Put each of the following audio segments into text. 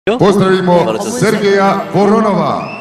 Pozdravimo Sergeja Voronova.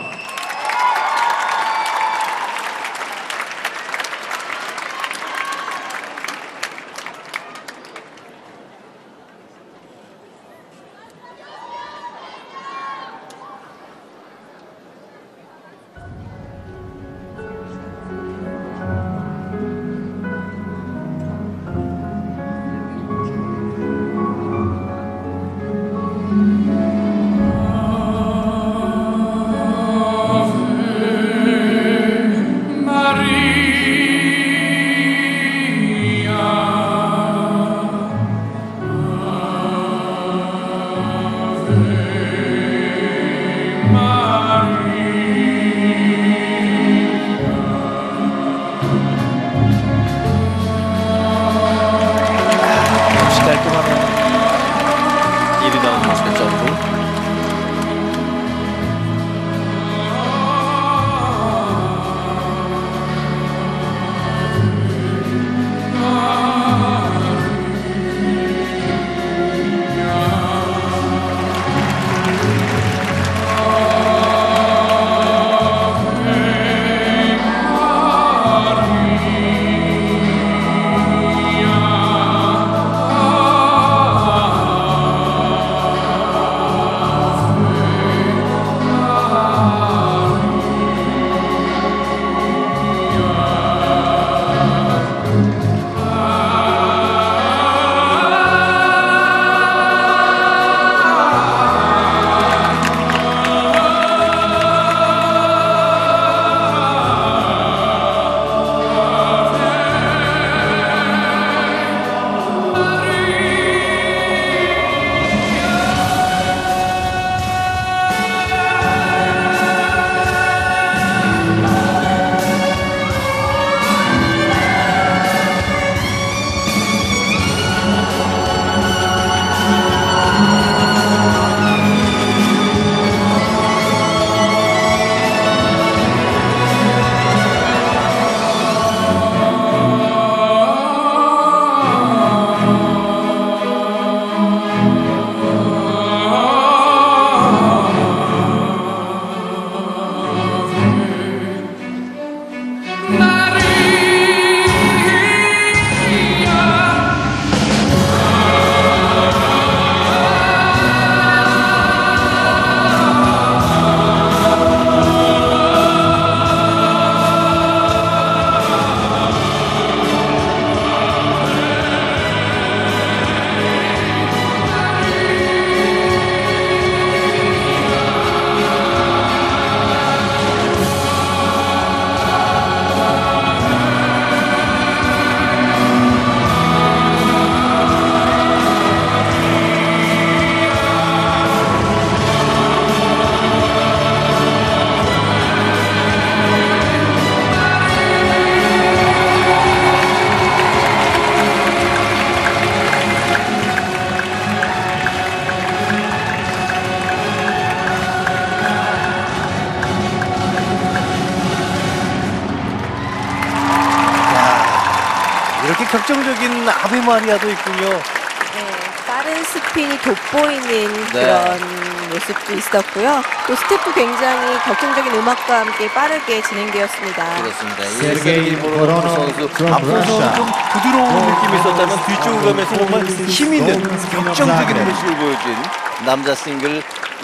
이렇게 격정적인 아베 마리아도 있군요. 네, 빠른 스핀이 돋보이는 그런 모습도 있었고요. 또 스텝도 굉장히 격정적인 음악과 함께 빠르게 진행되었습니다. 그렇습니다. 세르게이 보로노프 선수 앞서서 좀 부드러운 느낌이 있었다면 뒤쪽으로 가면서 정말 힘 있는 격정적인 모습을 보여준 남자 싱글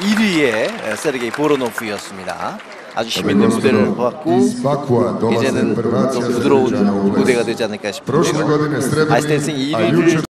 1위의 세르게이 보로노프였습니다. 아주 힘있는 무대를 보았고 이제는 좀 부드러운 무대가 되지 않을까 싶은데요. 아이스댄싱 1위를